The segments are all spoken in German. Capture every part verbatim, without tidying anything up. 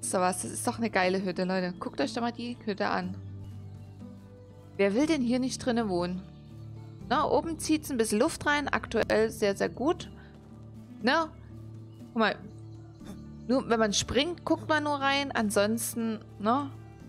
So was, das ist doch eine geile Hütte, Leute. Guckt euch doch mal die Hütte an. Wer will denn hier nicht drinnen wohnen? Na, oben zieht es ein bisschen Luft rein. Aktuell sehr, sehr gut. Na, guck mal. Nur wenn man springt, guckt man nur rein. Ansonsten, ne?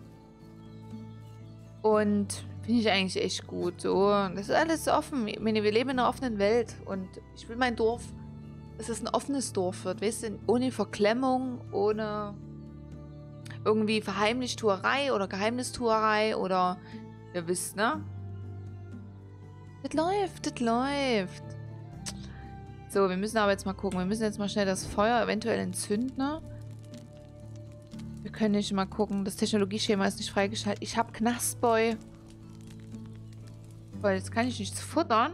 Und finde ich eigentlich echt gut. So, das ist alles offen. Ich meine, wir leben in einer offenen Welt. Und ich will mein Dorf, dass es ein offenes Dorf wird. Weißt du, ohne Verklemmung, ohne irgendwie Verheimlichtuerei oder Geheimnistuerei oder ihr wisst, ne? Das läuft, das läuft. So, wir müssen aber jetzt mal gucken. Wir müssen jetzt mal schnell das Feuer eventuell entzünden, ne? Wir können nicht mal gucken. Das Technologieschema ist nicht freigeschaltet. Ich habe Knastboy. Weil jetzt kann ich nichts futtern.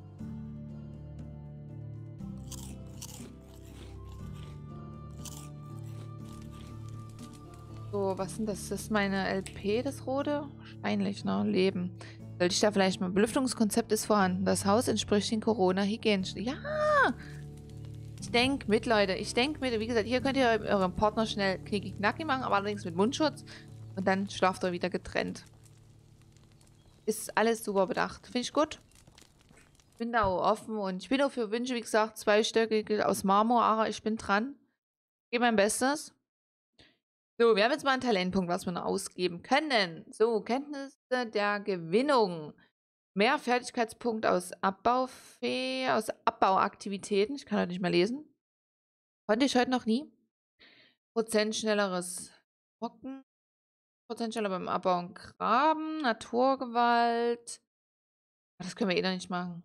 So, was sind das? Das ist meine L P, das rote? Wahrscheinlich, ne? Leben. Sollte ich da vielleicht mal... Belüftungskonzept ist vorhanden. Das Haus entspricht den Corona-Hygienen. Ja! Ich denke mit, Leute. Ich denke mit. Wie gesagt, hier könnt ihr eurem Partner schnell knicki-knacki machen, aber allerdings mit Mundschutz. Und dann schlaft ihr wieder getrennt. Ist alles super bedacht. Finde ich gut. Bin da auch offen und ich bin auch für Wünsche, wie gesagt, zweistöckige aus Marmor, aber ich bin dran. Gebe mein Bestes. So, wir haben jetzt mal einen Talentpunkt, was wir noch ausgeben können. So, Kenntnisse der Gewinnung. Mehr Fertigkeitspunkt aus Abbaufäh, aus Abbauaktivitäten. Ich kann heute nicht mehr lesen. Konnte ich heute noch nie. Prozent schnelleres Trocken. Prozent schneller beim Abbau und Graben. Naturgewalt. Das können wir eh noch nicht machen.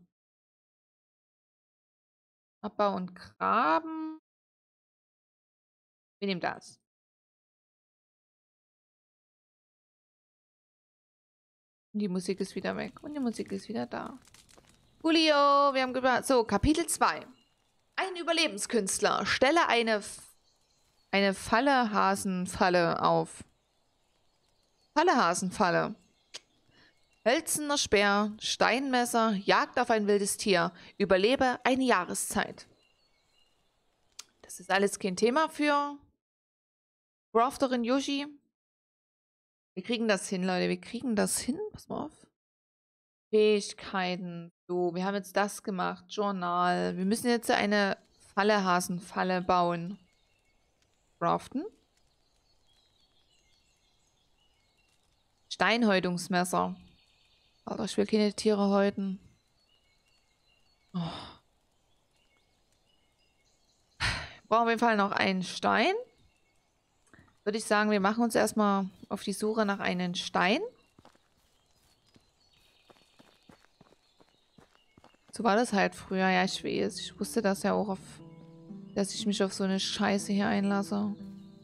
Abbau und Graben. Wir nehmen das. Und die Musik ist wieder weg. Und die Musik ist wieder da. Julio, wir haben gebracht. So, Kapitel zwei. Ein Überlebenskünstler. Stelle eine, eine Fallehasenfalle auf. Fallehasenfalle. Hölzerner Speer, Steinmesser, Jagd auf ein wildes Tier. Überlebe eine Jahreszeit. Das ist alles kein Thema für Crafterin Yoshi. Wir kriegen das hin, Leute. Wir kriegen das hin. Pass mal auf. Fähigkeiten. So, wir haben jetzt das gemacht. Journal. Wir müssen jetzt eine Fallehasenfalle bauen. Craften. Steinhäutungsmesser. Alter, ich will keine Tiere häuten. Oh. Wir brauchen auf jeden Fall noch einen Stein. Würde ich sagen, wir machen uns erstmal auf die Suche nach einem Stein. So war das halt früher. Ja, ich weiß. Ich wusste das ja auch, auf, dass ich mich auf so eine Scheiße hier einlasse.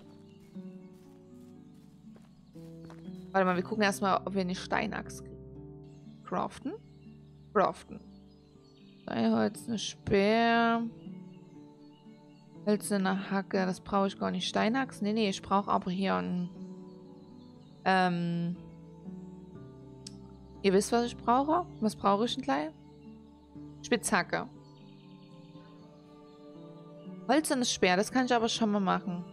Warte mal, wir gucken erstmal, ob wir eine Steinachs kriegen. Craften. Craften. Steinholz, eine Speer. Hölzerne Hacke, das brauche ich gar nicht. Steinachs? Nee, nee, ich brauche aber hier ein... Ähm... Ihr wisst, was ich brauche? Was brauche ich denn gleich? Spitzhacke. Hölzernes Speer, das kann ich aber schon mal machen.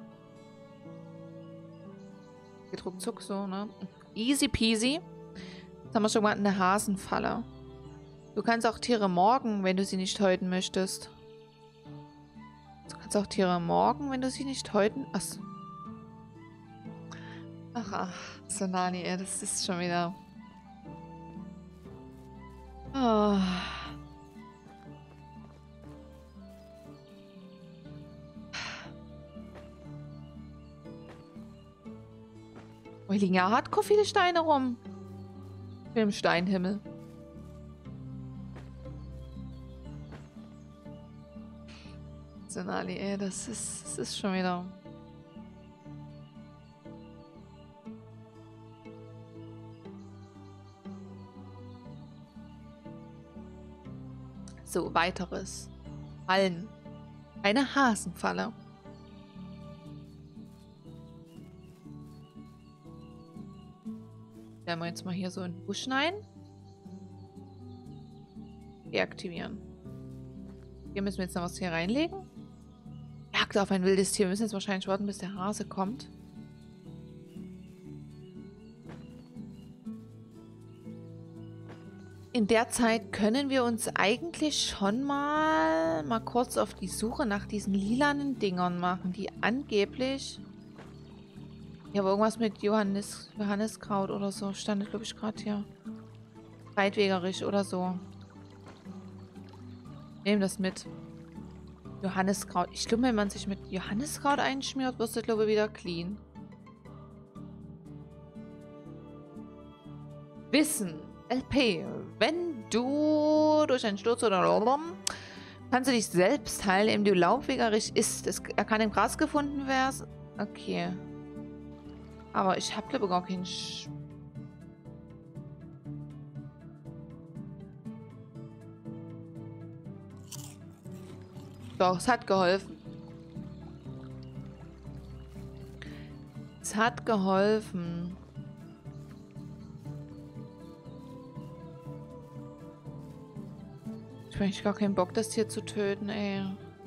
Geht ruckzuck so, ne? Easy peasy. Jetzt haben wir schon mal eine Hasenfalle. Du kannst auch Tiere morgen, wenn du sie nicht häuten möchtest. Du kannst auch Tiere morgen, wenn du sie nicht häuten... Achso. Ach, ach. Sonani, ey, das ist schon wieder... Oh. Oh, hier liegen ja hardcore viele Steine rum. Im Steinhimmel. Sonali, ey, das ist, das ist schon wieder... So, weiteres. Fallen. Eine Hasenfalle. Stellen wir jetzt mal hier so einen Busch rein. Deaktivieren. Hier müssen wir jetzt noch was hier reinlegen. Ja, Jagd auf ein wildes Tier. Wir müssen jetzt wahrscheinlich warten, bis der Hase kommt. In der Zeit können wir uns eigentlich schon mal, mal kurz auf die Suche nach diesen lilanen Dingern machen, die angeblich... Ja, aber irgendwas mit Johannes, Johanniskraut oder so stand, glaube ich, gerade hier. Breitwegerisch oder so. Nehmen das mit. Johanniskraut. Ich glaube, wenn man sich mit Johanniskraut einschmiert, wirst du, glaube ich, wieder clean. Wissen. L P. Wenn du durch einen Sturz oder kannst du dich selbst heilen, indem du laubwegerisch isst. Es, er kann im Gras gefunden werden. Okay. Aber ich habe, glaube ich, gar keinen... Sch Doch, es hat geholfen. Es hat geholfen. Ich habe eigentlich gar keinen Bock, das Tier zu töten, ey.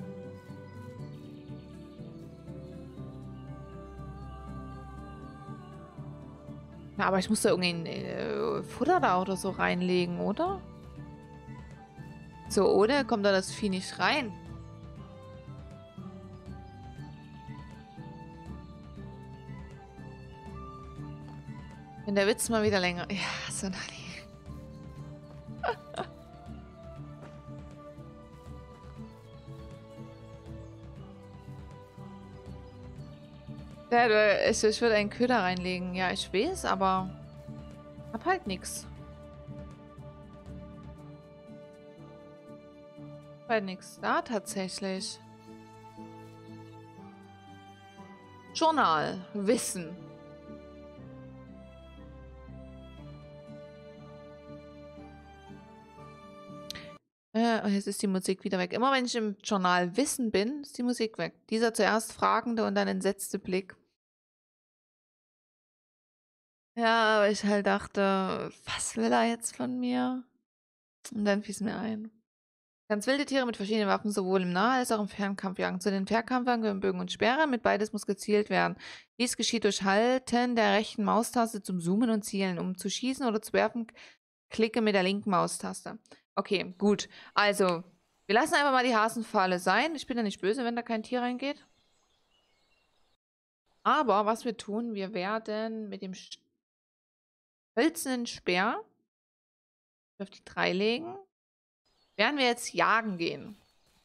Na, aber ich muss da irgendein äh, Futter da oder so reinlegen, oder? So, oder kommt da das Vieh nicht rein? Wenn der Witz mal wieder länger... Ja, so Nani. Ja, ich, ich würde einen Köder reinlegen. Ja, ich weiß, aber hab halt nix. Hab halt nix da tatsächlich. Journal. Wissen. Äh, jetzt ist die Musik wieder weg. Immer wenn ich im Journal Wissen bin, ist die Musik weg. Dieser zuerst fragende und dann entsetzte Blick. Ja, aber ich halt dachte, was will er jetzt von mir? Und dann fiel es mir ein. Ganz wilde Tiere mit verschiedenen Waffen, sowohl im Nah- als auch im Fernkampf jagen. Zu den Fernkampfern gehören Bögen und Speere, mit beides muss gezielt werden. Dies geschieht durch Halten der rechten Maustaste zum Zoomen und Zielen. Um zu schießen oder zu werfen, klicke mit der linken Maustaste. Okay, gut. Also, wir lassen einfach mal die Hasenfalle sein. Ich bin ja nicht böse, wenn da kein Tier reingeht. Aber was wir tun, wir werden mit dem hölzernen Speer auf die drei legen. Werden wir jetzt jagen gehen.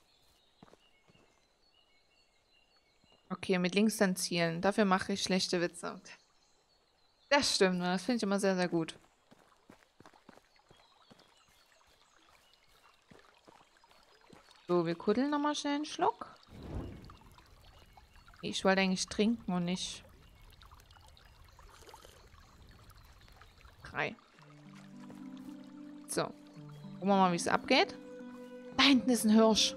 Okay, mit links dann zielen. Dafür mache ich schlechte Witze. Das stimmt, das finde ich immer sehr, sehr gut. So, wir kuddeln nochmal schnell einen Schluck. Ich wollte eigentlich trinken und nicht... Drei. So. Gucken wir mal, wie es abgeht. Da hinten ist ein Hirsch.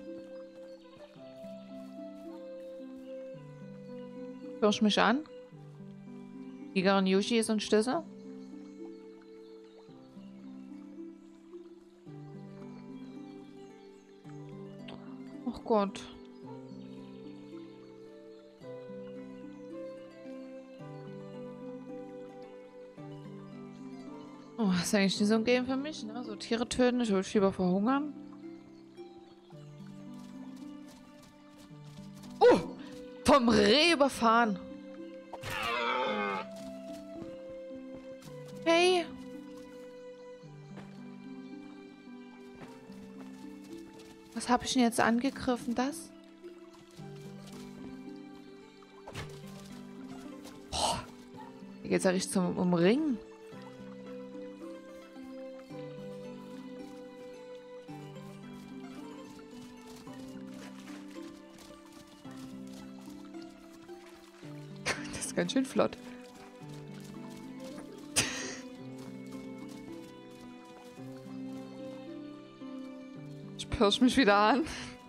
Hirsch mich an. Tigerin Yoshi ist ein Schlüssel. Ach Gott. Oh, das ist eigentlich nicht so ein Game für mich, ne? So Tiere töten, ich würde lieber verhungern. Oh! Vom Reh überfahren. Hey! Was habe ich denn jetzt angegriffen? Das? Boah. Hier geht's ja richtig zum Umringen. Das ist ganz schön flott. Ich pirsch mich wieder an.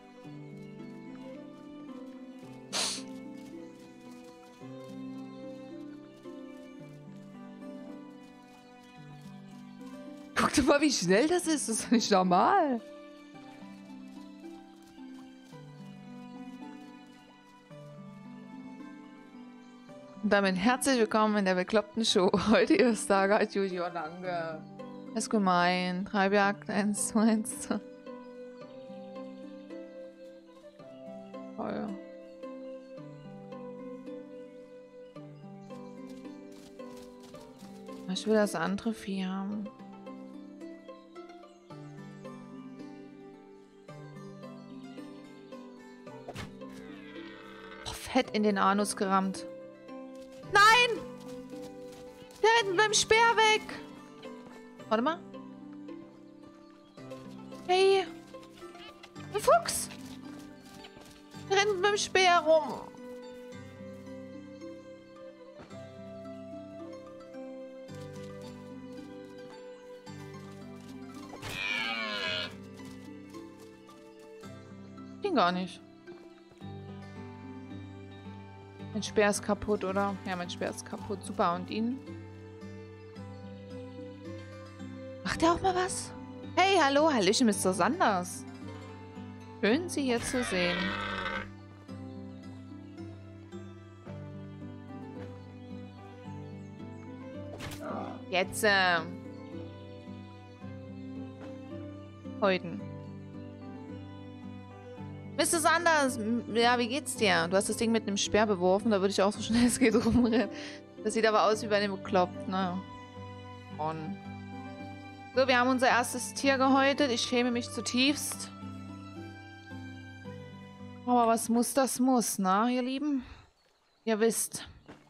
Guck dir mal, wie schnell das ist. Das ist doch nicht normal. Und damit herzlich willkommen in der bekloppten Show. Heute ist Saga als Yu-Gi-Oh! Danke. Das ist gemein. Treibjagd eins zu eins. Toll. Ich will das andere Vieh haben. Oh, fett in den Anus gerammt. Nein! Der rennt mit dem Speer weg! Warte mal. Hey! Ein Fuchs! Der rennt mit dem Speer rum. Ging gar nicht. Mein Speer ist kaputt, oder? Ja, mein Speer ist kaputt. Super. Und ihn? Macht er auch mal was? Hey, hallo, Hallöchen, Mister Sanders. Schön, Sie hier zu sehen. Jetzt, äh... Heuten. Mister Sanders, ja, wie geht's dir? Du hast das Ding mit einem Speer beworfen, da würde ich auch so schnell es geht rumrennen. Das sieht aber aus wie bei dem bekloppt, ne? On. So, wir haben unser erstes Tier gehäutet. Ich schäme mich zutiefst. Aber was muss, das muss, ne, ihr Lieben? Ihr wisst.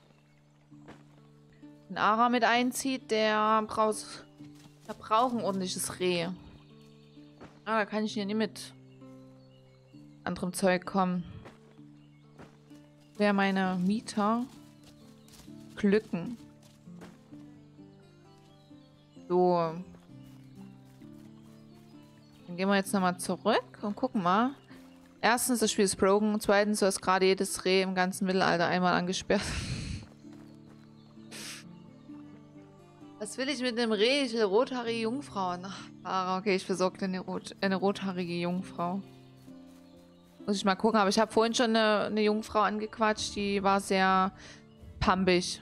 Wenn Ara mit einzieht, der braucht, der braucht ein ordentliches Reh. Ah, da kann ich hier nicht mit anderem Zeug kommen. Wer meine Mieter glücken. So. Dann gehen wir jetzt nochmal zurück und gucken mal. Erstens, das Spiel ist broken. Zweitens, du hast gerade jedes Reh im ganzen Mittelalter einmal angesperrt. Was will ich mit dem Reh? Ich will rothaarige Jungfrau. Ach, okay, ich besorge eine, rot eine rothaarige Jungfrau. Muss ich mal gucken, aber ich habe vorhin schon eine, eine Jungfrau angequatscht, die war sehr pampig.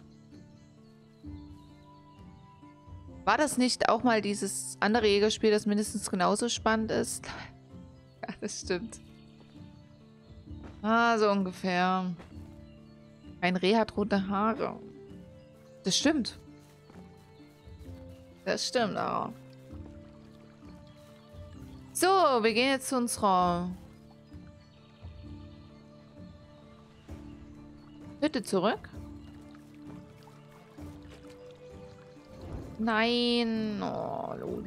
War das nicht auch mal dieses andere Jägerspiel, das mindestens genauso spannend ist? Ja, das stimmt. Ah, so ungefähr. Ein Reh hat rote Haare. Das stimmt. Das stimmt auch. So, wir gehen jetzt zu unserer Hütte zurück. Nein. Oh, lol.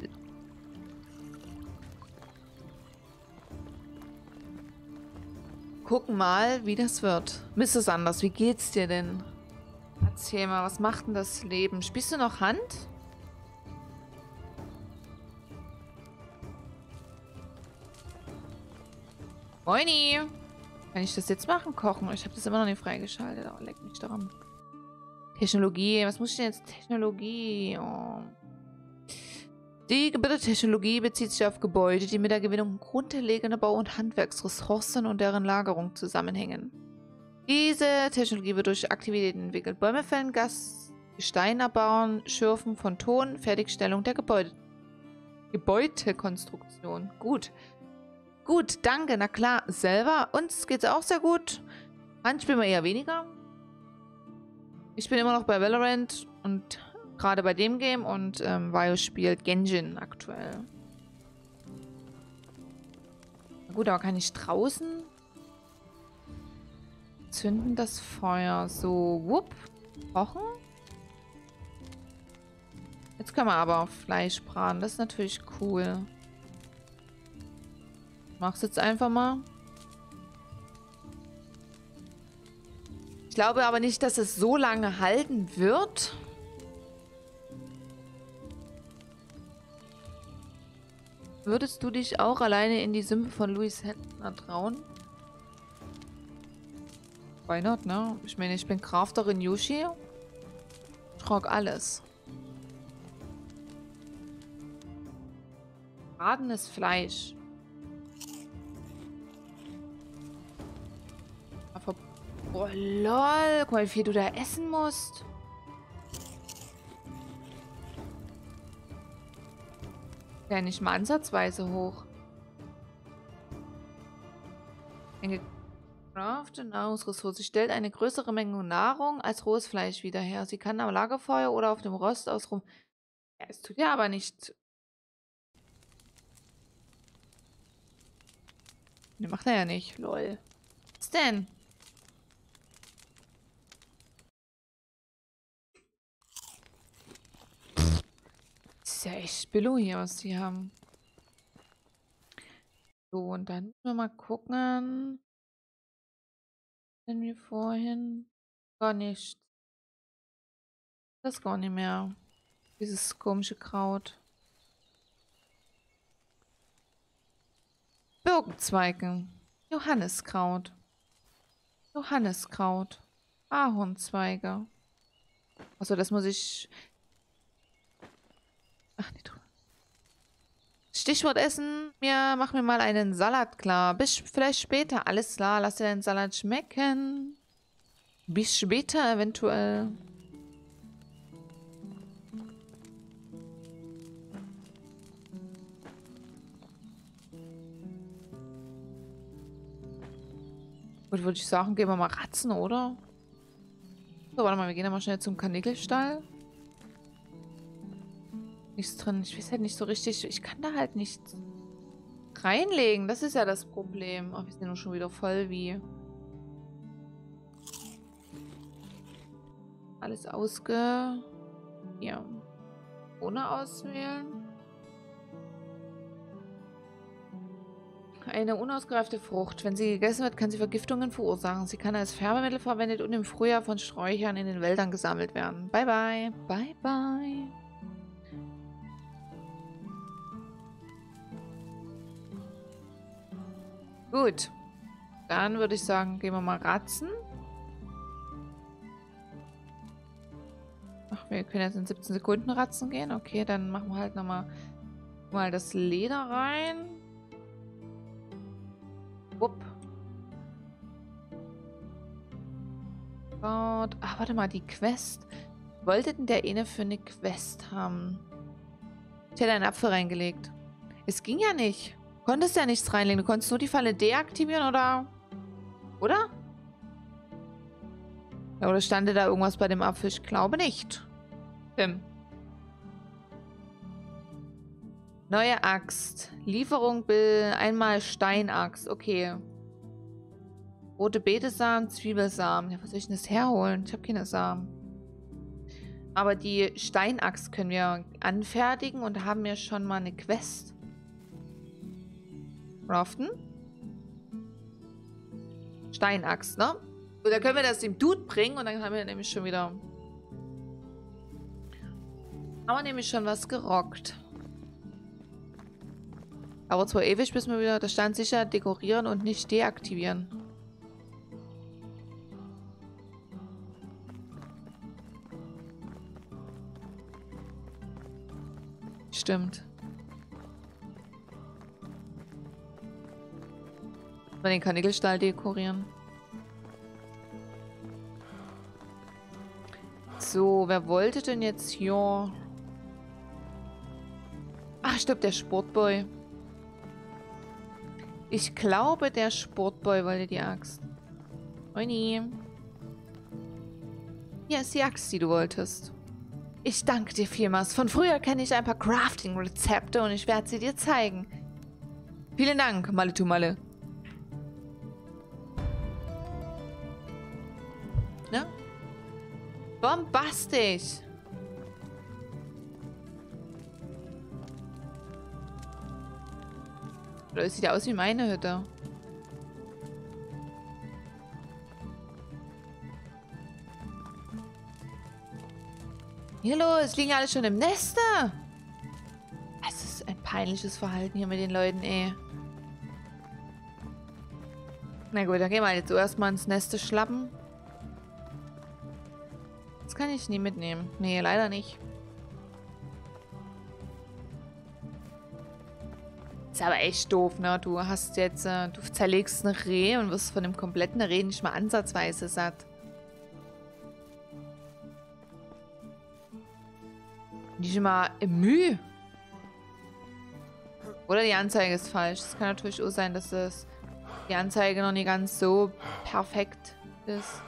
Gucken mal, wie das wird. Mister Sanders, wie geht's dir denn? Erzähl mal, was macht denn das Leben? Spielst du noch Hand? Moini! Kann ich das jetzt machen? Kochen? Ich habe das immer noch nicht freigeschaltet. Oh, leck mich daran. Technologie. Was muss ich denn jetzt? Technologie. Oh. Die Gebäudetechnologie bezieht sich auf Gebäude, die mit der Gewinnung grundlegender Bau- und Handwerksressourcen und deren Lagerung zusammenhängen. Diese Technologie wird durch Aktivitäten entwickelt. Bäume fällen, Gas, Gestein abbauen, Schürfen von Ton, Fertigstellung der Gebäude. Gebäudekonstruktion. Gut. Gut, danke. Na klar, selber. Uns geht's auch sehr gut. Hand spielen wir eher weniger. Ich bin immer noch bei Valorant und gerade bei dem Game und ähm, Vaio spielt Genshin aktuell. Na gut, aber kann ich draußen zünden das Feuer so, wupp, kochen? Jetzt können wir aber auch Fleisch braten. Das ist natürlich cool. Ich mach's jetzt einfach mal. Ich glaube aber nicht, dass es so lange halten wird. Würdest du dich auch alleine in die Sümpfe von Louis Hentner trauen? Why not, ne? Ich meine, ich bin Crafterin Yoshi. Ich trage alles. Bratenes Fleisch. Oh, lol. Guck mal, wie viel du da essen musst. Ja, nicht mal ansatzweise hoch. Eine gecraftete Nahrungsressource stellt eine größere Menge Nahrung als rohes Fleisch wieder her. Sie kann am Lagerfeuer oder auf dem Rost aus rum... Ja, es tut ja aber nicht... Ne, macht er ja nicht. Lol. Was denn? Das ist ja echt Billo hier, was die haben. So, und dann müssen wir mal gucken. Denn wir vorhin gar nicht. Das gar nicht mehr. Dieses komische Kraut. Birkenzweige. Johanniskraut. Johanniskraut. Ahornzweige. Achso, das muss ich... Ach, nicht drüber. Stichwort Essen. Mir mach mir mal einen Salat klar. Bis vielleicht später. Alles klar. Lass dir deinen Salat schmecken. Bis später eventuell. Gut, würde ich sagen, gehen wir mal ratzen, oder? So, warte mal, wir gehen dann mal schnell zum Karnickelstall. Nichts drin. Ich weiß halt nicht so richtig. Ich kann da halt nichts reinlegen. Das ist ja das Problem. Ach, wir sind nur schon wieder voll wie. Alles ausge... Ja. Ohne auswählen. Eine unausgereifte Frucht. Wenn sie gegessen wird, kann sie Vergiftungen verursachen. Sie kann als Färbemittel verwendet und im Frühjahr von Sträuchern in den Wäldern gesammelt werden. Bye, bye. Bye, bye. Gut. Dann würde ich sagen, gehen wir mal ratzen. Ach, wir können jetzt in siebzehn Sekunden ratzen gehen. Okay, dann machen wir halt nochmal mal das Leder rein. Wupp. Gott. Ach, warte mal, die Quest. Wollte denn der eine für eine Quest haben? Ich hätte einen Apfel reingelegt. Es ging ja nicht. Du konntest ja nichts reinlegen. Du konntest nur die Falle deaktivieren, oder? Oder? Ja, oder stand da irgendwas bei dem Apfel? Ich glaube nicht. Tim. Neue Axt. Lieferung Bill. Einmal Steinaxt. Okay. Rote Betesamen, Zwiebelsamen. Ja, was soll ich denn das herholen? Ich habe keine Samen. Aber die Steinaxt können wir anfertigen und haben wir schon mal eine Quest. Craften. Steinaxt, ne? Und dann können wir das dem Dude bringen und dann haben wir nämlich schon wieder... Haben wir nämlich schon was gerockt. Aber zwar ewig, bis wir wieder... Da stand sicher dekorieren und nicht deaktivieren. Stimmt. Mal den Karnickelstall dekorieren. So, wer wollte denn jetzt hier... Ach, stimmt, der Sportboy. Ich glaube, der Sportboy wollte die Axt. Moini. Hier ist die Axt, die du wolltest. Ich danke dir vielmals. Von früher kenne ich ein paar Crafting-Rezepte und ich werde sie dir zeigen. Vielen Dank, Maletumalle. Ne? Bombastisch. Oder es sieht ja aus wie meine Hütte. Hallo, es liegen alle schon im Neste. Es ist ein peinliches Verhalten hier mit den Leuten, ey. Na gut, dann gehen wir jetzt zuerst mal ins Neste schlappen. Das kann ich nie mitnehmen. Nee, leider nicht. Ist aber echt doof, ne? Du hast jetzt, äh, du zerlegst ein Reh und wirst von dem kompletten Reh nicht mal ansatzweise satt. Nicht mal im Mühe. Oder die Anzeige ist falsch. Es kann natürlich auch sein, dass das die Anzeige noch nicht ganz so perfekt ist.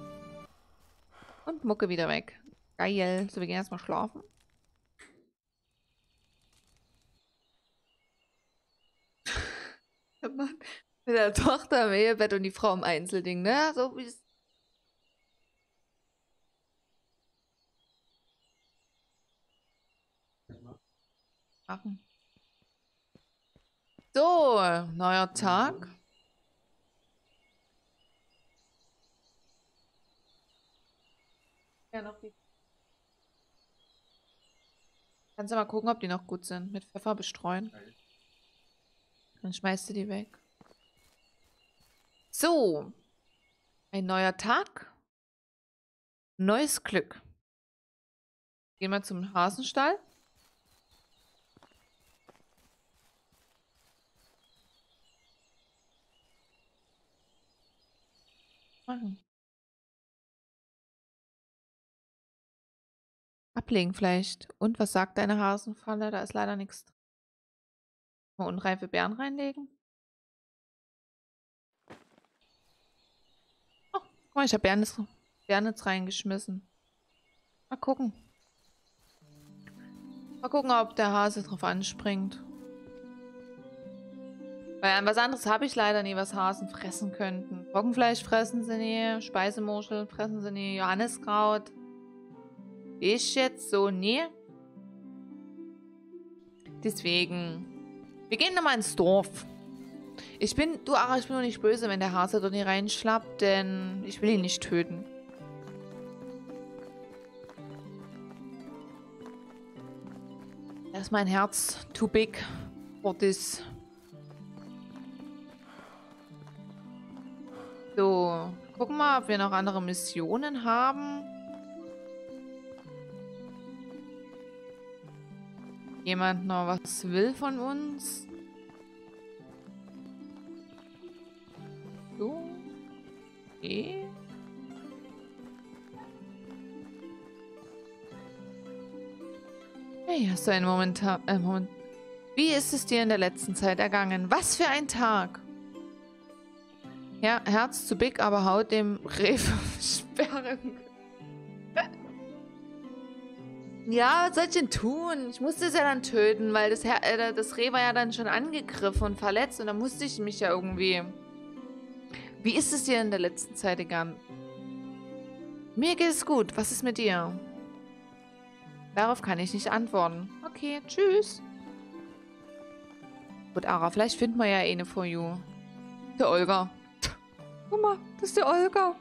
Und Mucke wieder weg. Geil. So, wir gehen erstmal schlafen. Mit der Tochter im Ehebett und die Frau im Einzelding, ne? So wie es. Machen. So, neuer Tag. Ja, noch die. Kannst du mal gucken, ob die noch gut sind. Mit Pfeffer bestreuen. Dann schmeißt du die weg. So. Ein neuer Tag. Neues Glück. Gehen wir zum Hasenstall. Machen. Ablegen vielleicht. Und was sagt deine Hasenfalle? Da ist leider nichts drin. Mal unreife Beeren reinlegen. Oh, guck mal, ich habe Beeren, Beeren jetzt reingeschmissen. Mal gucken. Mal gucken, ob der Hase drauf anspringt. Weil an was anderes habe ich leider nie, was Hasen fressen könnten. Trockenfleisch fressen sie nie, Speisemuscheln fressen sie nie, Johanniskraut. Ich jetzt so nie. Deswegen, wir gehen nochmal ins Dorf. Ich bin, du Ara, ich bin nur nicht böse, wenn der Hase dort nicht reinschlappt, denn ich will ihn nicht töten. Da ist mein Herz too big for this. So, gucken wir mal, ob wir noch andere Missionen haben. Jemand noch was will von uns? So. Okay. Hey, hast du einen Momentan... Äh, Moment. Wie ist es dir in der letzten Zeit ergangen? Was für ein Tag! Ja, Herz zu big, aber Haut dem Reh sperren. Ja, was soll ich denn tun? Ich musste es ja dann töten, weil das, Her äh, das Reh war ja dann schon angegriffen und verletzt und dann musste ich mich ja irgendwie... Wie ist es dir in der letzten Zeit gegangen? Mir geht es gut. Was ist mit dir? Darauf kann ich nicht antworten. Okay, tschüss. Gut, Ara, vielleicht finden wir ja eine for you. Der Olga. Guck mal, das ist der Olga.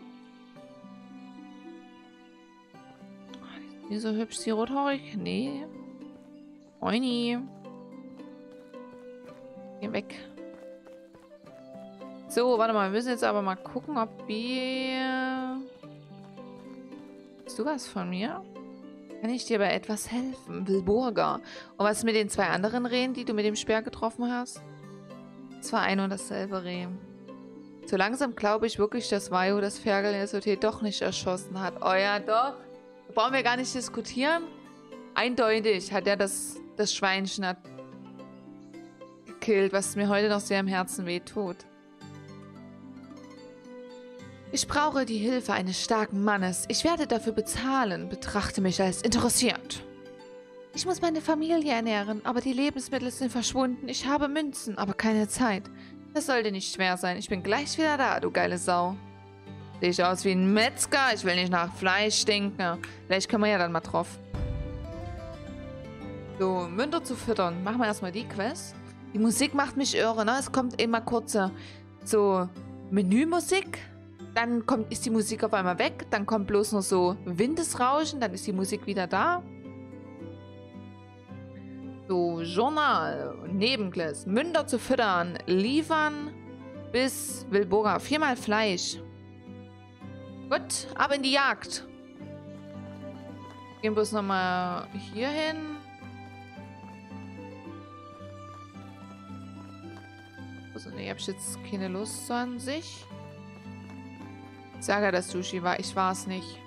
Ist die so hübsch, die rothaarig? Nee. Moini. Geh weg. So, warte mal. Wir müssen jetzt aber mal gucken, ob wir... Hast du was von mir? Kann ich dir bei etwas helfen? Wilburger. Und was ist mit den zwei anderen Rehen, die du mit dem Speer getroffen hast? Es war ein und dasselbe Reh. So langsam glaube ich wirklich, dass Vajo das Ferkel in der S O T doch nicht erschossen hat. Oh ja, doch. Da brauchen wir gar nicht diskutieren. Eindeutig hat er das, das Schweinchen hat gekillt, was mir heute noch sehr im Herzen wehtut. Ich brauche die Hilfe eines starken Mannes. Ich werde dafür bezahlen. Betrachte mich als interessiert. Ich muss meine Familie ernähren, aber die Lebensmittel sind verschwunden. Ich habe Münzen, aber keine Zeit. Das sollte nicht schwer sein. Ich bin gleich wieder da, du geile Sau. Sehe ich aus wie ein Metzger? Ich will nicht nach Fleisch stinken. Vielleicht können wir ja dann mal drauf. So, Münder zu füttern. Machen wir erstmal die Quest. Die Musik macht mich irre, ne? Es kommt immer kurze so Menümusik. Dann kommt, ist die Musik auf einmal weg. Dann kommt bloß noch so Windesrauschen. Dann ist die Musik wieder da. So, Journal, Nebenquest, Münder zu füttern, liefern bis Wilburger. Viermal Fleisch. Gut, ab in die Jagd. Gehen wir bloß nochmal hier hin. Also, nee, hab ich jetzt keine Lust so an sich. Ich sage ja, dass Sushi war. Ich war es nicht.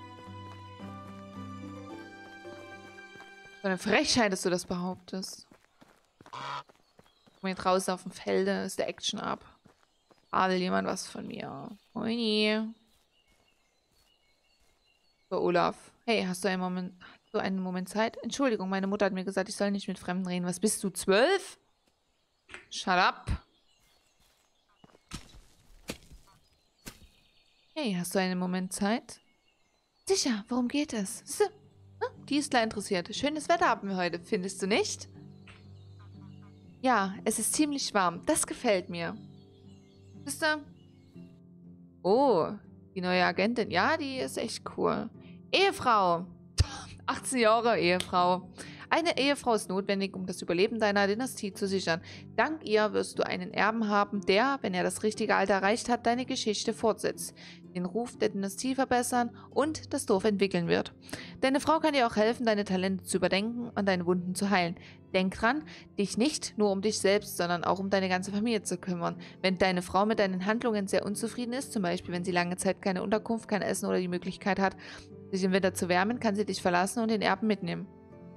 So eine Frechheit, dass du das behauptest. Hier draußen auf dem Felde ist der Action ab. Ah, will jemand was von mir? Moini. So, Olaf. Hey, hast du einen Moment, hast du einen Moment Zeit? Entschuldigung, meine Mutter hat mir gesagt, ich soll nicht mit Fremden reden. Was bist du, zwölf? Shut up. Hey, hast du einen Moment Zeit? Sicher, worum geht es? So. Die ist klar interessiert. Schönes Wetter haben wir heute, findest du nicht? Ja, es ist ziemlich warm. Das gefällt mir. Wisst ihr? Oh, die neue Agentin. Ja, die ist echt cool. Ehefrau. achtzehn Jahre Ehefrau. Eine Ehefrau ist notwendig, um das Überleben deiner Dynastie zu sichern. Dank ihr wirst du einen Erben haben, der, wenn er das richtige Alter erreicht hat, deine Geschichte fortsetzt, den Ruf der Dynastie verbessern und das Dorf entwickeln wird. Deine Frau kann dir auch helfen, deine Talente zu überdenken und deine Wunden zu heilen. Denk dran, dich nicht nur um dich selbst, sondern auch um deine ganze Familie zu kümmern. Wenn deine Frau mit deinen Handlungen sehr unzufrieden ist, zum Beispiel wenn sie lange Zeit keine Unterkunft, kein Essen oder die Möglichkeit hat, sich im Winter zu wärmen, kann sie dich verlassen und den Erben mitnehmen.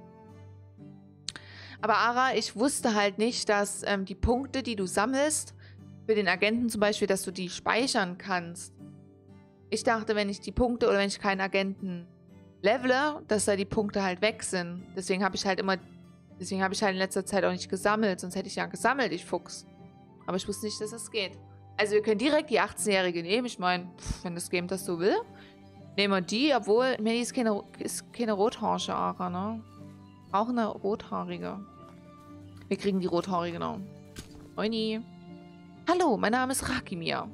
Aber Ara, ich wusste halt nicht, dass ähm, die Punkte, die du sammelst, für den Agenten zum Beispiel, dass du die speichern kannst. Ich dachte, wenn ich die Punkte oder wenn ich keinen Agenten levele, dass da die Punkte halt weg sind. Deswegen habe ich halt immer, deswegen habe ich halt in letzter Zeit auch nicht gesammelt. Sonst hätte ich ja gesammelt, ich Fuchs. Aber ich wusste nicht, dass das geht. Also wir können direkt die achtzehnjährige nehmen. Ich meine, wenn das Game das so will, nehmen wir die, obwohl, mir ist keine, ist keine Rothaarsche, Ara, ne? Auch eine rothaarige. Wir kriegen die rothaarige noch. Moini. Hallo, mein Name ist Rakimir.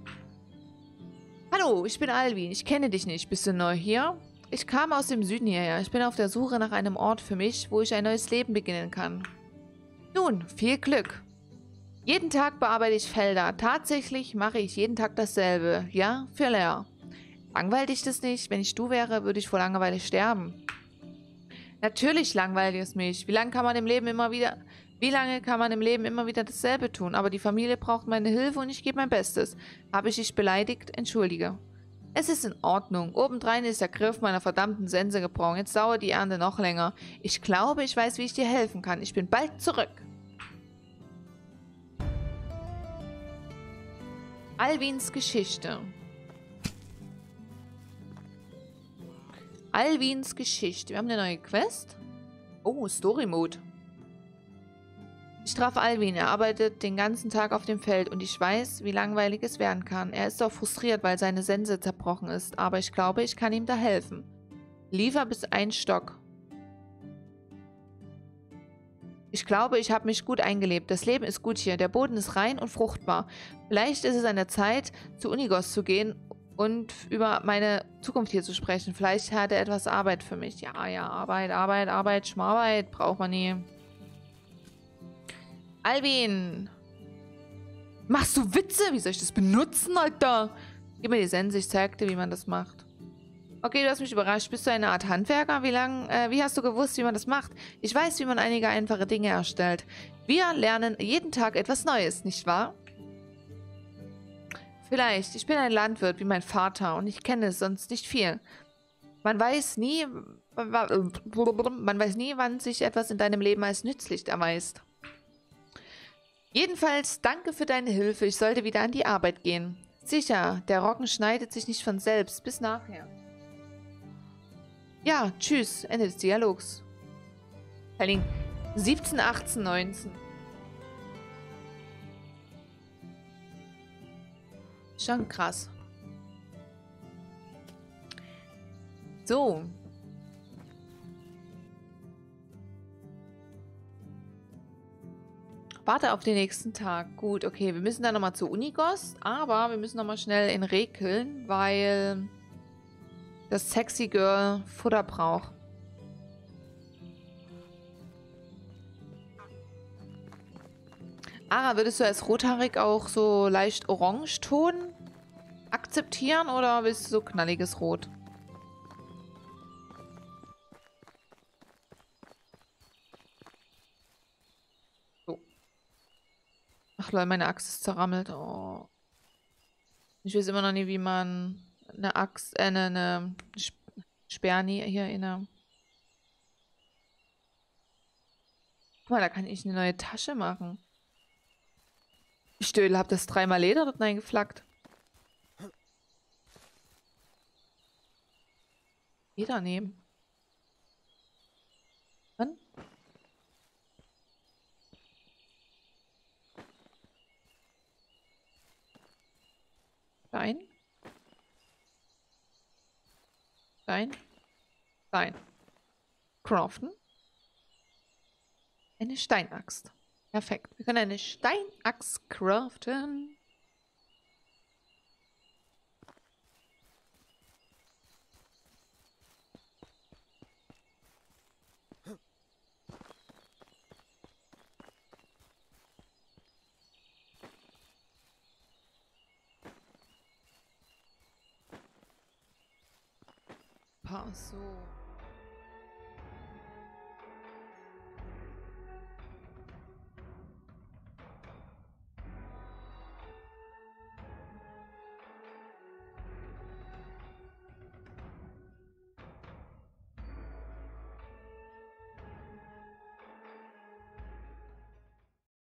Hallo, ich bin Alvin. Ich kenne dich nicht. Bist du neu hier? Ich kam aus dem Süden hierher. Ich bin auf der Suche nach einem Ort für mich, wo ich ein neues Leben beginnen kann. Nun, viel Glück. Jeden Tag bearbeite ich Felder. Tatsächlich mache ich jeden Tag dasselbe. Ja, für leer. Langweilt dich das nicht? Wenn ich du wäre, würde ich vor Langeweile sterben. Natürlich langweilt es mich. Wie lange kann man im Leben immer wieder... Wie lange kann man im Leben immer wieder dasselbe tun? Aber die Familie braucht meine Hilfe und ich gebe mein Bestes. Habe ich dich beleidigt? Entschuldige. Es ist in Ordnung. Obendrein ist der Griff meiner verdammten Sense gebrochen. Jetzt dauert die Ernte noch länger. Ich glaube, ich weiß, wie ich dir helfen kann. Ich bin bald zurück. Alvins Geschichte. Alvins Geschichte. Wir haben eine neue Quest. Oh, Story Mode. Ich traf Alvin. Er arbeitet den ganzen Tag auf dem Feld und ich weiß, wie langweilig es werden kann. Er ist auch frustriert, weil seine Sense zerbrochen ist. Aber ich glaube, ich kann ihm da helfen. Liefer bis ein Stock. Ich glaube, ich habe mich gut eingelebt. Das Leben ist gut hier. Der Boden ist rein und fruchtbar. Vielleicht ist es an der Zeit, zu Unigos zu gehen und über meine Zukunft hier zu sprechen. Vielleicht hat er etwas Arbeit für mich. Ja, ja, Arbeit, Arbeit, Arbeit, Schmarbeit. Braucht man nie. Alvin! Machst du Witze? Wie soll ich das benutzen, Alter? Gib mir die Sense, ich zeig dir, wie man das macht. Okay, du hast mich überrascht. Bist du eine Art Handwerker? Wie lang, äh, wie hast du gewusst, wie man das macht? Ich weiß, wie man einige einfache Dinge erstellt. Wir lernen jeden Tag etwas Neues, nicht wahr? Vielleicht. Ich bin ein Landwirt wie mein Vater und ich kenne sonst nicht viel. Man weiß nie, man weiß nie, wann sich etwas in deinem Leben als nützlich erweist. Jedenfalls, danke für deine Hilfe. Ich sollte wieder an die Arbeit gehen. Sicher, der Roggen schneidet sich nicht von selbst. Bis nachher. Ja, tschüss. Ende des Dialogs. Verlink. siebzehn, achtzehn, neunzehn. Schon krass. So. Warte auf den nächsten Tag. Gut, okay. Wir müssen dann nochmal zu Unigos, aber wir müssen nochmal schnell in Rekeln, weil das Sexy Girl Futter braucht. Ara, würdest du als rothaarig auch so leicht Orangeton akzeptieren oder willst du so knalliges Rot? So. Ach, Ach lol, meine Axt ist zerrammelt. Oh. Ich weiß immer noch nie, wie man eine Axt, äh, eine, eine Sperrni hier in der... Guck mal, da kann ich eine neue Tasche machen. Ich stöhle, hab das dreimal Leder dort reingeflackt. Leder nehmen. Wann? Stein. Stein. Stein. Craften. Eine Steinaxt. Perfekt. Wir können eine Steinaxt craften. So.